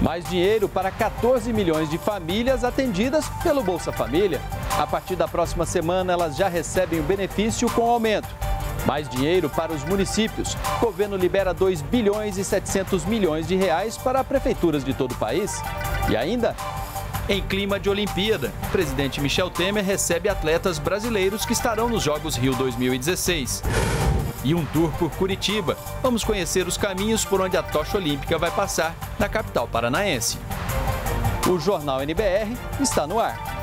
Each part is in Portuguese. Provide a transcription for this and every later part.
Mais dinheiro para 14 milhões de famílias atendidas pelo Bolsa Família. A partir da próxima semana, elas já recebem o benefício com aumento. Mais dinheiro para os municípios. O governo libera 2 bilhões e 700 milhões de reais para prefeituras de todo o país. E ainda, em clima de Olimpíada, o presidente Michel Temer recebe atletas brasileiros que estarão nos Jogos Rio 2016. E um tour por Curitiba. Vamos conhecer os caminhos por onde a tocha olímpica vai passar na capital paranaense. O Jornal NBR está no ar.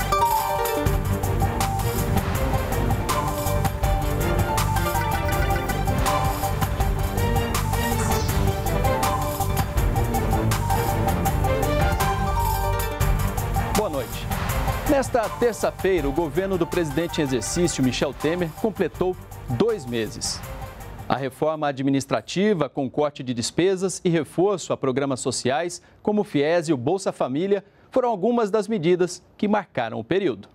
Boa noite. Nesta terça-feira, o governo do presidente em exercício, Michel Temer, completou 2 meses. A reforma administrativa, com corte de despesas e reforço a programas sociais, como o FIES e o Bolsa Família, foram algumas das medidas que marcaram o período.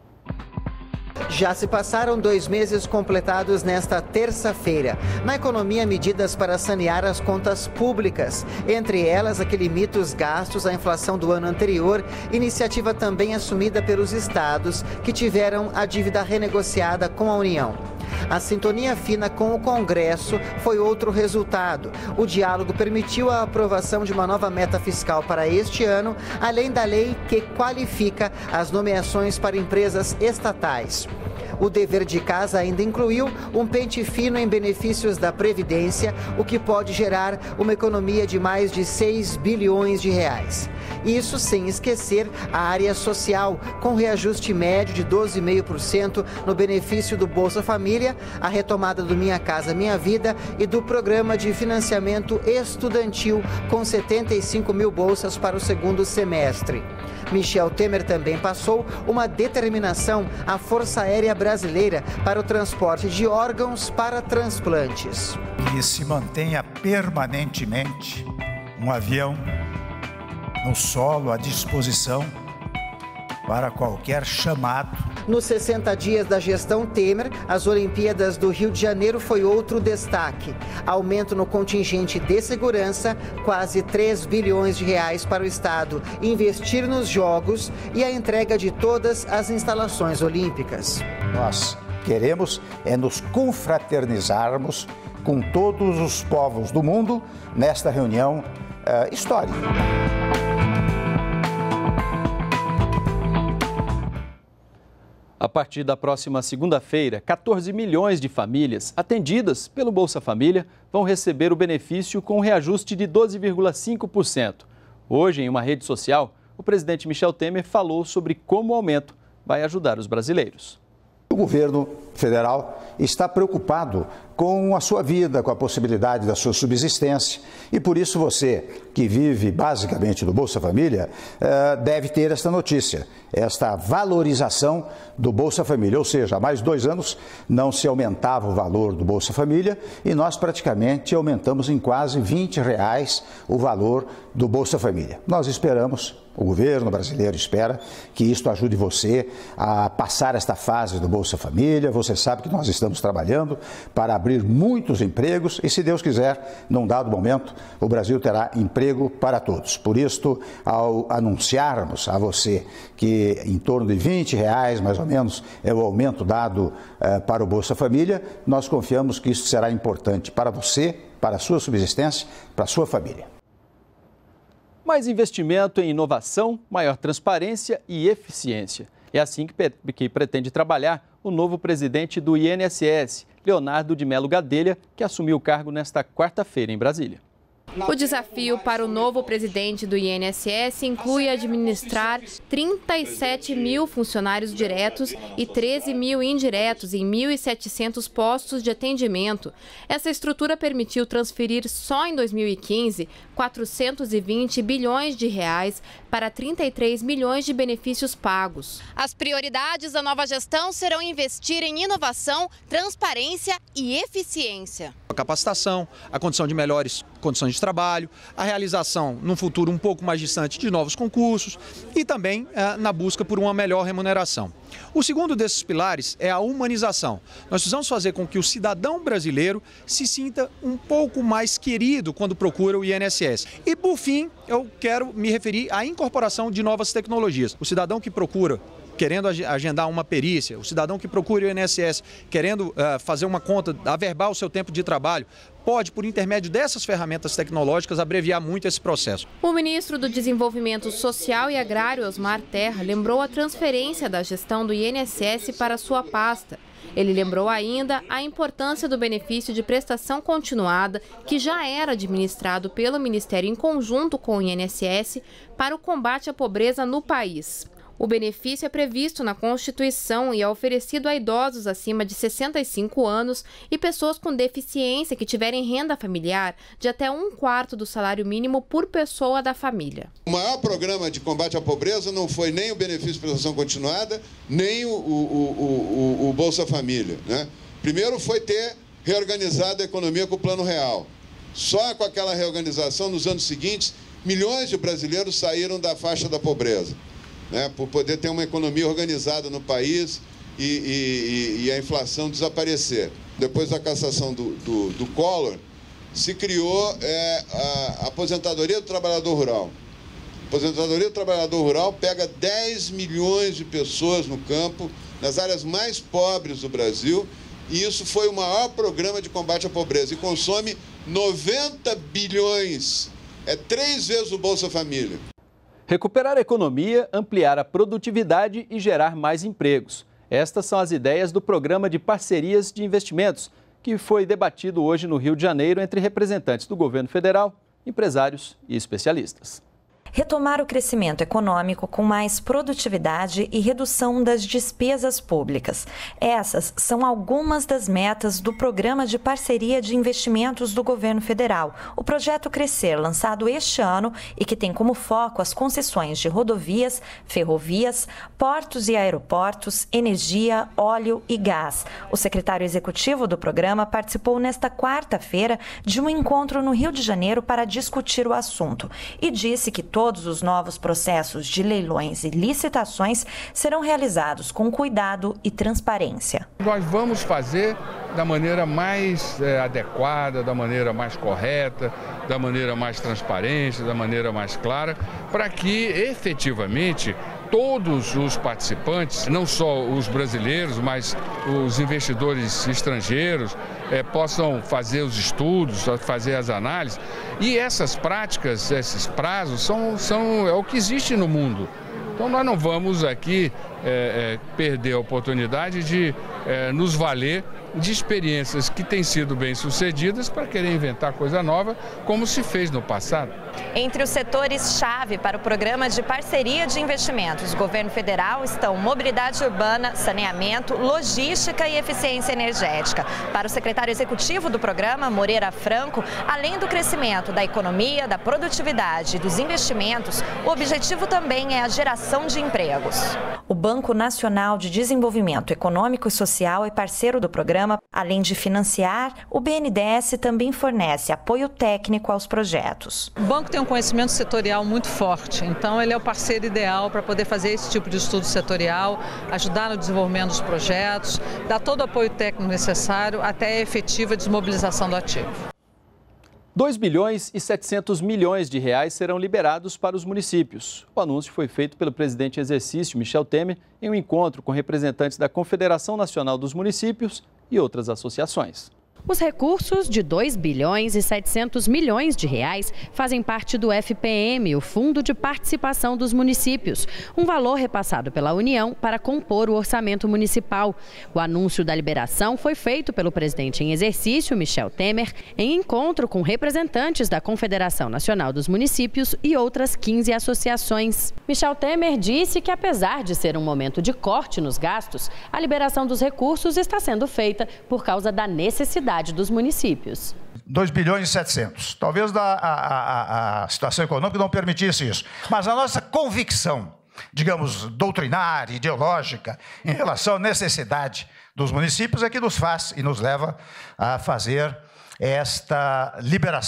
Já se passaram 2 meses completados nesta terça-feira. Na economia, medidas para sanear as contas públicas. Entre elas, a que limita os gastos à inflação do ano anterior, iniciativa também assumida pelos estados que tiveram a dívida renegociada com a União. A sintonia fina com o Congresso foi outro resultado. O diálogo permitiu a aprovação de uma nova meta fiscal para este ano, além da lei que qualifica as nomeações para empresas estatais. O dever de casa ainda incluiu um pente fino em benefícios da Previdência, o que pode gerar uma economia de mais de 6 bilhões de reais. Isso sem esquecer a área social, com reajuste médio de 12,5% no benefício do Bolsa Família, a retomada do Minha Casa Minha Vida e do programa de financiamento estudantil, com 75 mil bolsas para o segundo semestre. Michel Temer também passou uma determinação à Força Aérea Brasileira para o transporte de órgãos para transplantes. Que se mantenha permanentemente um avião no solo à disposição para qualquer chamado. Nos 60 dias da gestão Temer, as Olimpíadas do Rio de Janeiro foi outro destaque. Aumento no contingente de segurança, quase 3 bilhões de reais para o Estado investir nos Jogos e a entrega de todas as instalações olímpicas. Nós queremos nos confraternizarmos com todos os povos do mundo nesta reunião histórica. A partir da próxima segunda-feira, 14 milhões de famílias atendidas pelo Bolsa Família vão receber o benefício com um reajuste de 12,5%. Hoje, em uma rede social, o presidente Michel Temer falou sobre como o aumento vai ajudar os brasileiros. O governo federal está preocupado com a sua vida, com a possibilidade da sua subsistência. E por isso você, que vive basicamente do Bolsa Família, deve ter esta notícia, esta valorização do Bolsa Família. Ou seja, há mais de 2 anos não se aumentava o valor do Bolsa Família e nós praticamente aumentamos em quase R$20 o valor do Bolsa Família. Nós esperamos, o governo brasileiro espera que isto ajude você a passar esta fase do Bolsa Família. Você sabe que nós estamos trabalhando para abrir muitos empregos e, se Deus quiser, num dado momento, o Brasil terá emprego para todos. Por isso, ao anunciarmos a você que em torno de R$20, mais ou menos, é o aumento dado para o Bolsa Família, nós confiamos que isso será importante para você, para a sua subsistência, para a sua família. Mais investimento em inovação, maior transparência e eficiência. É assim que pretende trabalhar o novo presidente do INSS, Leonardo de Mello Gadelha, que assumiu o cargo nesta quarta-feira em Brasília. O desafio para o novo presidente do INSS inclui administrar 37 mil funcionários diretos e 13 mil indiretos em 1.700 postos de atendimento. Essa estrutura permitiu transferir só em 2015 420 bilhões de reais para 33 milhões de benefícios pagos. As prioridades da nova gestão serão investir em inovação, transparência e eficiência. A capacitação, a condição de melhores condições de de trabalho, a realização, num futuro um pouco mais distante, de novos concursos e também na busca por uma melhor remuneração. O segundo desses pilares é a humanização. Nós precisamos fazer com que o cidadão brasileiro se sinta um pouco mais querido quando procura o INSS. E, por fim, eu quero me referir à incorporação de novas tecnologias. O cidadão que procura querendo agendar uma perícia, o cidadão que procura o INSS querendo fazer uma conta, averbar o seu tempo de trabalho, pode, por intermédio dessas ferramentas tecnológicas, abreviar muito esse processo. O ministro do Desenvolvimento Social e Agrário, Osmar Terra, lembrou a transferência da gestão do INSS para sua pasta. Ele lembrou ainda a importância do benefício de prestação continuada, que já era administrado pelo Ministério em conjunto com o INSS para o combate à pobreza no país. O benefício é previsto na Constituição e é oferecido a idosos acima de 65 anos e pessoas com deficiência que tiverem renda familiar de até 1/4 do salário mínimo por pessoa da família. O maior programa de combate à pobreza não foi nem o benefício de prestação continuada, nem o Bolsa Família, né? Primeiro foi ter reorganizado a economia com o Plano Real. Só com aquela reorganização, nos anos seguintes, milhões de brasileiros saíram da faixa da pobreza, né, por poder ter uma economia organizada no país e a inflação desaparecer. Depois da cassação do Collor, se criou a aposentadoria do trabalhador rural. A aposentadoria do trabalhador rural pega 10 milhões de pessoas no campo, nas áreas mais pobres do Brasil, e isso foi o maior programa de combate à pobreza, e consome 90 bilhões, 3 vezes o Bolsa Família. Recuperar a economia, ampliar a produtividade e gerar mais empregos. Estas são as ideias do Programa de Parcerias de Investimentos, que foi debatido hoje no Rio de Janeiro entre representantes do governo federal, empresários e especialistas. Retomar o crescimento econômico com mais produtividade e redução das despesas públicas. Essas são algumas das metas do Programa de Parceria de Investimentos do Governo Federal, o Projeto Crescer, lançado este ano e que tem como foco as concessões de rodovias, ferrovias, portos e aeroportos, energia, óleo e gás. O secretário executivo do programa participou nesta quarta-feira de um encontro no Rio de Janeiro para discutir o assunto e disse que todos os novos processos de leilões e licitações serão realizados com cuidado e transparência. Nós vamos fazer da maneira mais adequada, da maneira mais correta, da maneira mais transparente, da maneira mais clara, para que efetivamente todos os participantes, não só os brasileiros, mas os investidores estrangeiros, possam fazer os estudos, fazer as análises. E essas práticas, esses prazos, é o que existe no mundo. Então nós não vamos aqui perder a oportunidade de nos valer de experiências que têm sido bem-sucedidas para querer inventar coisa nova, como se fez no passado. Entre os setores-chave para o Programa de Parceria de Investimentos do Governo Federal estão mobilidade urbana, saneamento, logística e eficiência energética. Para o secretário executivo do programa, Moreira Franco, além do crescimento da economia, da produtividade e dos investimentos, o objetivo também é a geração de empregos. O Banco Nacional de Desenvolvimento Econômico e Social é parceiro do programa. Além de financiar, o BNDES também fornece apoio técnico aos projetos. O banco tem um conhecimento setorial muito forte, então ele é o parceiro ideal para poder fazer esse tipo de estudo setorial, ajudar no desenvolvimento dos projetos, dar todo o apoio técnico necessário até a efetiva desmobilização do ativo. 2 bilhões e 700 milhões de reais serão liberados para os municípios. O anúncio foi feito pelo presidente em exercício, Michel Temer, em um encontro com representantes da Confederação Nacional dos Municípios e outras associações. Os recursos de 2 bilhões e 700 milhões de reais fazem parte do FPM, o Fundo de Participação dos Municípios, um valor repassado pela União para compor o orçamento municipal. O anúncio da liberação foi feito pelo presidente em exercício, Michel Temer, em encontro com representantes da Confederação Nacional dos Municípios e outras 15 associações. Michel Temer disse que, apesar de ser um momento de corte nos gastos, a liberação dos recursos está sendo feita por causa da necessidade dos municípios. 2 bilhões e 700. Talvez a situação econômica não permitisse isso. Mas a nossa convicção, digamos, doutrinária, ideológica, em relação à necessidade dos municípios é que nos faz e nos leva a fazer esta liberação. O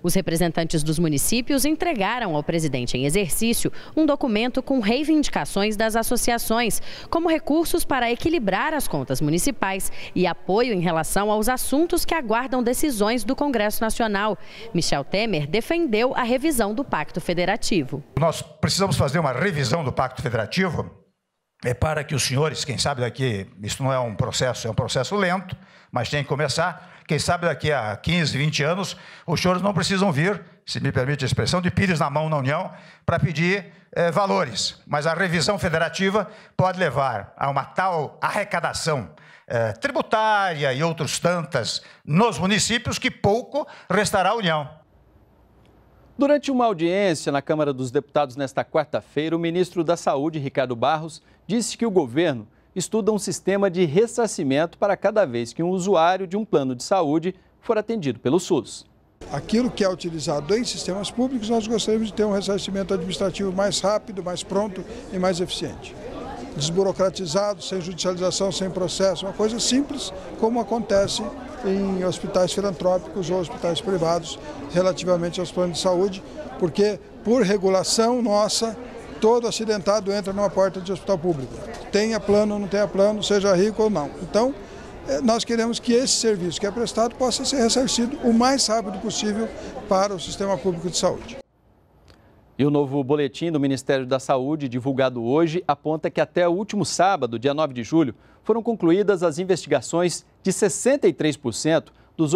Os representantes dos municípios entregaram ao presidente em exercício um documento com reivindicações das associações, como recursos para equilibrar as contas municipais e apoio em relação aos assuntos que aguardam decisões do Congresso Nacional. Michel Temer defendeu a revisão do Pacto Federativo. Nós precisamos fazer uma revisão do Pacto Federativo para que os senhores, quem sabe daqui, isso não é um processo lento, mas tem que começar. Quem sabe daqui a 15, 20 anos, os senhores não precisam vir, se me permite a expressão, de pires na mão na União para pedir valores. Mas a revisão federativa pode levar a uma tal arrecadação tributária e outros tantas nos municípios que pouco restará à União. Durante uma audiência na Câmara dos Deputados nesta quarta-feira, o ministro da Saúde, Ricardo Barros, disse que o governo estuda um sistema de ressarcimento para cada vez que um usuário de um plano de saúde for atendido pelo SUS. Aquilo que é utilizado em sistemas públicos, nós gostaríamos de ter um ressarcimento administrativo mais rápido, mais pronto e mais eficiente. Desburocratizado, sem judicialização, sem processo, uma coisa simples, como acontece em hospitais filantrópicos ou hospitais privados relativamente aos planos de saúde, porque por regulação nossa, todo acidentado entra numa porta de hospital público. Tenha plano ou não tenha plano, seja rico ou não. Então, nós queremos que esse serviço que é prestado possa ser ressarcido o mais rápido possível para o sistema público de saúde. E o novo boletim do Ministério da Saúde, divulgado hoje, aponta que até o último sábado, dia 9 de julho, foram concluídas as investigações de 63% dos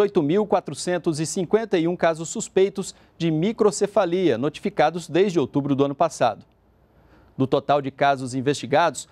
8.451 casos suspeitos de microcefalia notificados desde outubro do ano passado. Do total de casos investigados,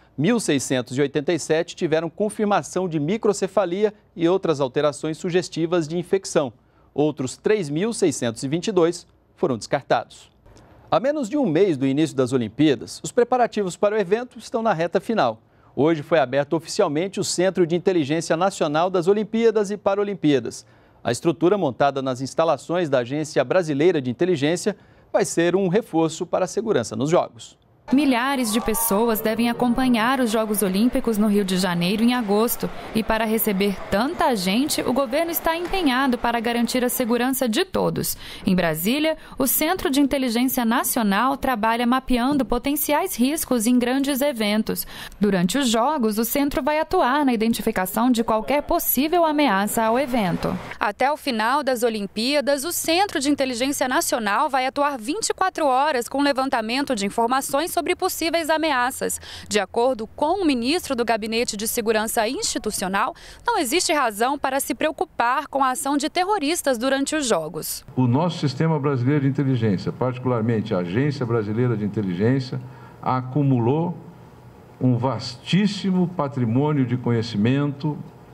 1.687 tiveram confirmação de microcefalia e outras alterações sugestivas de infecção. Outros 3.622 foram descartados. A menos de um mês do início das Olimpíadas, os preparativos para o evento estão na reta final. Hoje foi aberto oficialmente o Centro de Inteligência Nacional das Olimpíadas e Paralimpíadas. A estrutura montada nas instalações da Agência Brasileira de Inteligência vai ser um reforço para a segurança nos Jogos. Milhares de pessoas devem acompanhar os Jogos Olímpicos no Rio de Janeiro em agosto. E para receber tanta gente, o governo está empenhado para garantir a segurança de todos. Em Brasília, o Centro de Inteligência Nacional trabalha mapeando potenciais riscos em grandes eventos. Durante os Jogos, o centro vai atuar na identificação de qualquer possível ameaça ao evento. Até o final das Olimpíadas, o Centro de Inteligência Nacional vai atuar 24 horas com levantamento de informações sobre possíveis ameaças. De acordo com o ministro do Gabinete de Segurança Institucional, não existe razão para se preocupar com a ação de terroristas durante os Jogos. O nosso sistema brasileiro de inteligência, particularmente a Agência Brasileira de Inteligência, acumulou um vastíssimo patrimônio de conhecimento,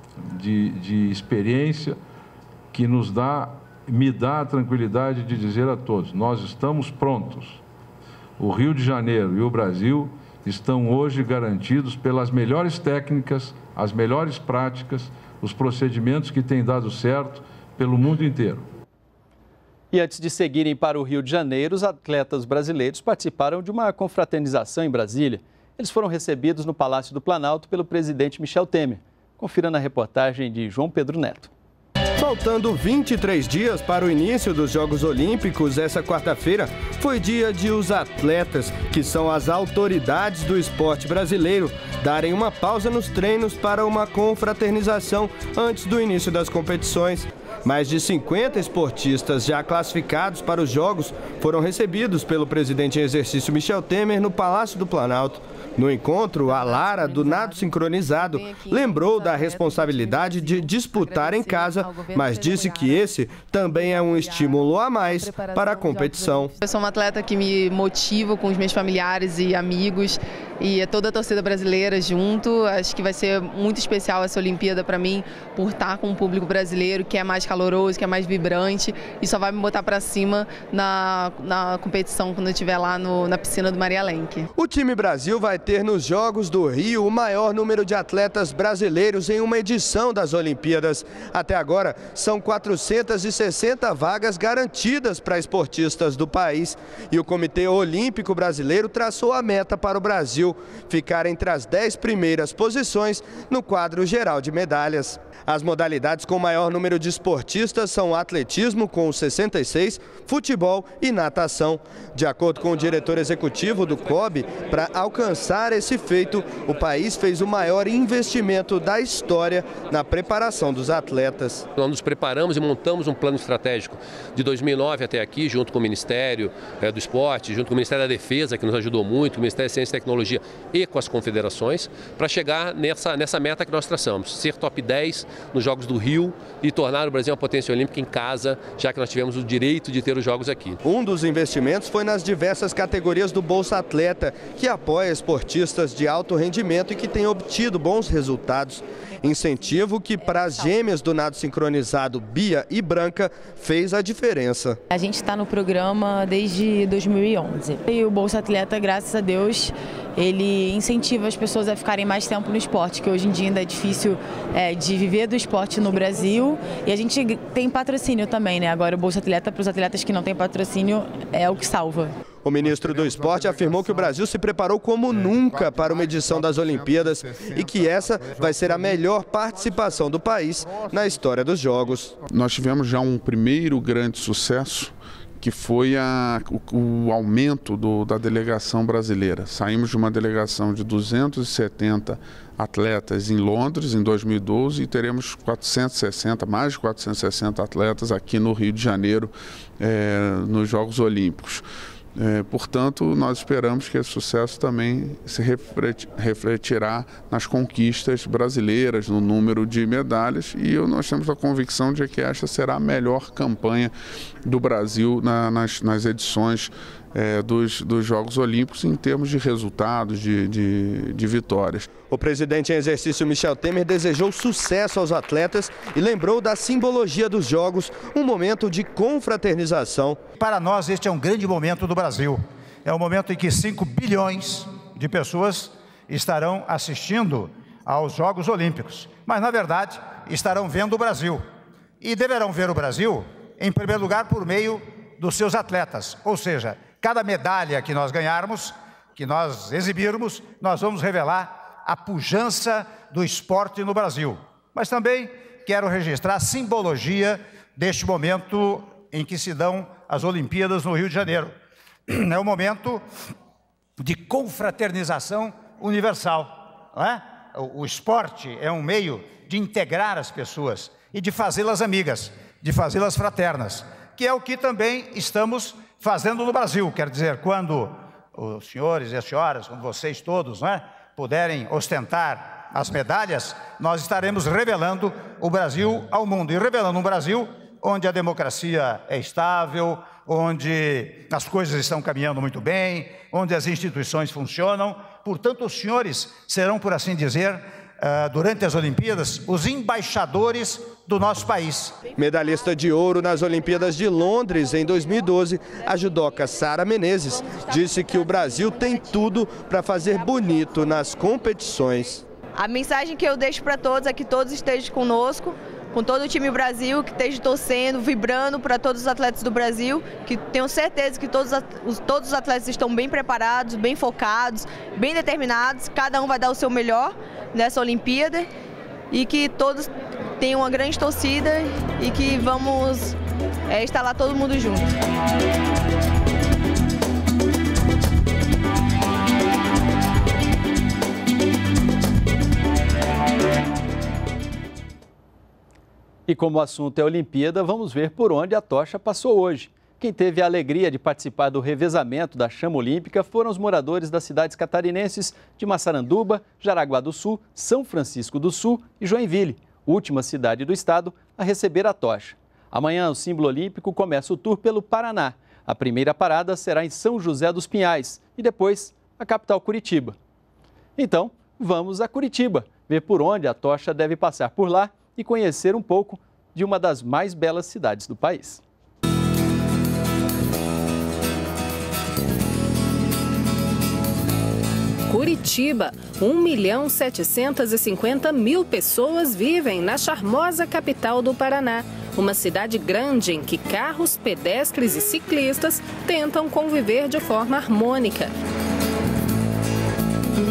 de experiência, que me dá a tranquilidade de dizer a todos, nós estamos prontos. O Rio de Janeiro e o Brasil estão hoje garantidos pelas melhores técnicas, as melhores práticas, os procedimentos que têm dado certo pelo mundo inteiro. E antes de seguirem para o Rio de Janeiro, os atletas brasileiros participaram de uma confraternização em Brasília. Eles foram recebidos no Palácio do Planalto pelo presidente Michel Temer. Confira na reportagem de João Pedro Neto. Faltando 23 dias para o início dos Jogos Olímpicos, essa quarta-feira foi dia de os atletas, que são as autoridades do esporte brasileiro, darem uma pausa nos treinos para uma confraternização antes do início das competições. Mais de 50 esportistas já classificados para os Jogos foram recebidos pelo presidente em exercício Michel Temer no Palácio do Planalto. No encontro, a Lara, do nado sincronizado, lembrou da responsabilidade de disputar em casa, mas disse que esse também é um estímulo a mais para a competição. Eu sou uma atleta que me motiva com os meus familiares e amigos e toda a torcida brasileira junto. Acho que vai ser muito especial essa Olimpíada para mim, por estar com um público brasileiro que é mais caloroso, que é mais vibrante e só vai me botar para cima na competição quando eu estiver lá na piscina do Maria Lenk. O time Brasil vai ter nos Jogos do Rio o maior número de atletas brasileiros em uma edição das Olimpíadas. Até agora, são 460 vagas garantidas para esportistas do país. E o Comitê Olímpico Brasileiro traçou a meta para o Brasil. Brasil ficar entre as 10 primeiras posições no quadro geral de medalhas. As modalidades com maior número de esportistas são o atletismo, com 66, futebol e natação. De acordo com o diretor executivo do COB, para alcançar esse feito, o país fez o maior investimento da história na preparação dos atletas. Nós nos preparamos e montamos um plano estratégico de 2009 até aqui, junto com o Ministério do Esporte, junto com o Ministério da Defesa, que nos ajudou muito, com o Ministério da Ciência e Tecnologia e com as confederações, para chegar nessa meta que nós traçamos, ser top 10 nos Jogos do Rio e tornar o Brasil uma potência olímpica em casa, já que nós tivemos o direito de ter os Jogos aqui. Um dos investimentos foi nas diversas categorias do Bolsa Atleta, que apoia esportistas de alto rendimento e que tem obtido bons resultados. Incentivo que, para as gêmeas do nado sincronizado Bia e Branca, fez a diferença. A gente está no programa desde 2011 e o Bolsa Atleta, graças a Deus, ele incentiva as pessoas a ficarem mais tempo no esporte, que hoje em dia ainda é difícil de viver do esporte no Brasil, e a gente tem patrocínio também, né? Agora o Bolsa Atleta, para os atletas que não têm patrocínio, é o que salva. O ministro do Esporte afirmou que o Brasil se preparou como nunca para uma edição das Olimpíadas e que essa vai ser a melhor participação do país na história dos Jogos. Nós tivemos já um primeiro grande sucesso, que foi o aumento da delegação brasileira. Saímos de uma delegação de 270 atletas em Londres em 2012 e teremos mais de 460 atletas aqui no Rio de Janeiro, nos Jogos Olímpicos. Portanto, nós esperamos que esse sucesso também se refletirá nas conquistas brasileiras, no número de medalhas, e nós temos a convicção de que esta será a melhor campanha do Brasil nas edições dos Jogos Olímpicos em termos de resultados, de vitórias. O presidente em exercício Michel Temer desejou sucesso aos atletas e lembrou da simbologia dos Jogos, um momento de confraternização. Para nós, este é um grande momento do Brasil. É um momento em que 5 bilhões de pessoas estarão assistindo aos Jogos Olímpicos. Mas, na verdade, estarão vendo o Brasil. E deverão ver o Brasil, em primeiro lugar, por meio dos seus atletas. Ou seja, cada medalha que nós ganharmos, que nós exibirmos, nós vamos revelar a pujança do esporte no Brasil. Mas também quero registrar a simbologia deste momento em que se dão as Olimpíadas no Rio de Janeiro. É um momento de confraternização universal, não é? O esporte é um meio de integrar as pessoas e de fazê-las amigas, de fazê-las fraternas, que é o que também estamos fazendo no Brasil. Quer dizer, quando os senhores e as senhoras, como vocês todos, não é, puderem ostentar as medalhas, nós estaremos revelando o Brasil ao mundo. E revelando um Brasil onde a democracia é estável, onde as coisas estão caminhando muito bem, onde as instituições funcionam. Portanto, os senhores serão, por assim dizer, durante as Olimpíadas, os embaixadores do nosso país. Medalhista de ouro nas Olimpíadas de Londres em 2012, a judoca Sara Menezes disse que o Brasil tem tudo para fazer bonito nas competições. A mensagem que eu deixo para todos é que todos estejam conosco, com todo o time Brasil, que esteja torcendo, vibrando para todos os atletas do Brasil, que tenho certeza que todos os atletas estão bem preparados, bem focados, bem determinados, cada um vai dar o seu melhor nessa Olimpíada e que todos tenham uma grande torcida e que vamos estar lá todo mundo junto. E como o assunto é Olimpíada, vamos ver por onde a tocha passou hoje. Quem teve a alegria de participar do revezamento da chama olímpica foram os moradores das cidades catarinenses de Massaranduba, Jaraguá do Sul, São Francisco do Sul e Joinville, última cidade do estado a receber a tocha. Amanhã, o símbolo olímpico começa o tour pelo Paraná. A primeira parada será em São José dos Pinhais e depois a capital Curitiba. Então, vamos a Curitiba, ver por onde a tocha deve passar por lá e conhecer um pouco de uma das mais belas cidades do país. Curitiba, 1.750.000 pessoas vivem na charmosa capital do Paraná. Uma cidade grande em que carros, pedestres e ciclistas tentam conviver de forma harmônica.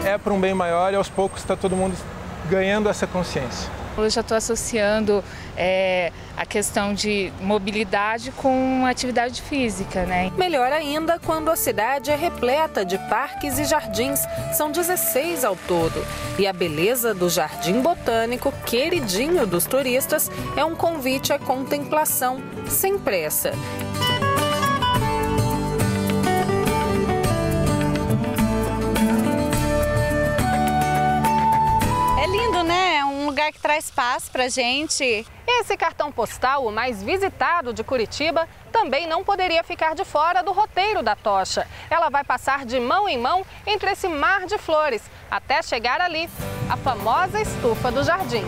é para um bem maior e aos poucos está todo mundo ganhando essa consciência. Eu já estou associando a questão de mobilidade com atividade física, né? Melhor ainda quando a cidade é repleta de parques e jardins. São 16 ao todo. E a beleza do Jardim Botânico, queridinho dos turistas, é um convite à contemplação, sem pressa. É lindo, né? É um lugar que traz paz pra gente. Esse cartão postal, o mais visitado de Curitiba, também não poderia ficar de fora do roteiro da tocha. Ela vai passar de mão em mão entre esse mar de flores, até chegar ali, a famosa estufa do jardim.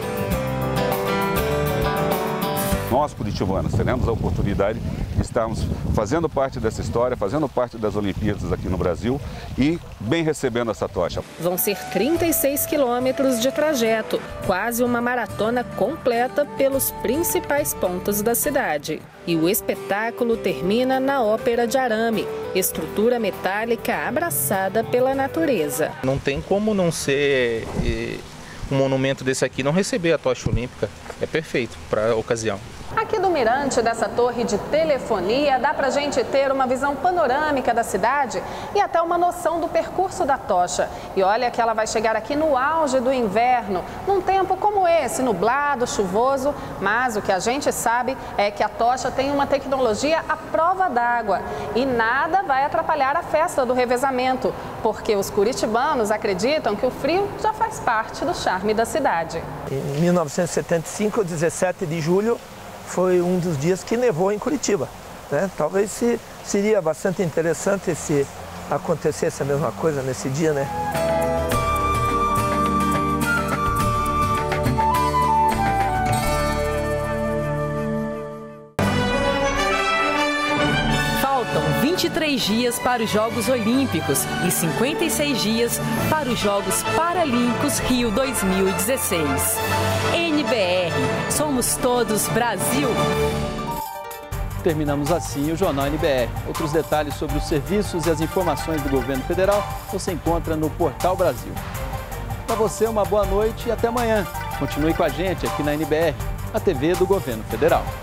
Nós, curitibanos, teremos a oportunidade de estarmos fazendo parte dessa história, fazendo parte das Olimpíadas aqui no Brasil e bem recebendo essa tocha. Vão ser 36 quilômetros de trajeto, quase uma maratona completa pelos principais pontos da cidade. E o espetáculo termina na Ópera de Arame, estrutura metálica abraçada pela natureza. Não tem como não ser um monumento desse aqui, não receber a tocha olímpica. É perfeito para a ocasião. Aqui do mirante dessa torre de telefonia dá pra gente ter uma visão panorâmica da cidade e até uma noção do percurso da tocha. E olha que ela vai chegar aqui no auge do inverno, num tempo como esse, nublado, chuvoso, mas o que a gente sabe é que a tocha tem uma tecnologia à prova d'água e nada vai atrapalhar a festa do revezamento, porque os curitibanos acreditam que o frio já faz parte do charme da cidade. Em 1975, 17 de julho, foi um dos dias que nevou em Curitiba, né? Talvez seria bastante interessante se acontecesse a mesma coisa nesse dia, né? Faltam 23 dias para os Jogos Olímpicos e 56 dias para os Jogos Paralímpicos Rio 2016. NBR, somos todos Brasil. Terminamos assim o Jornal NBR. Outros detalhes sobre os serviços e as informações do governo federal você encontra no Portal Brasil. Para você, uma boa noite e até amanhã. Continue com a gente aqui na NBR, a TV do governo federal.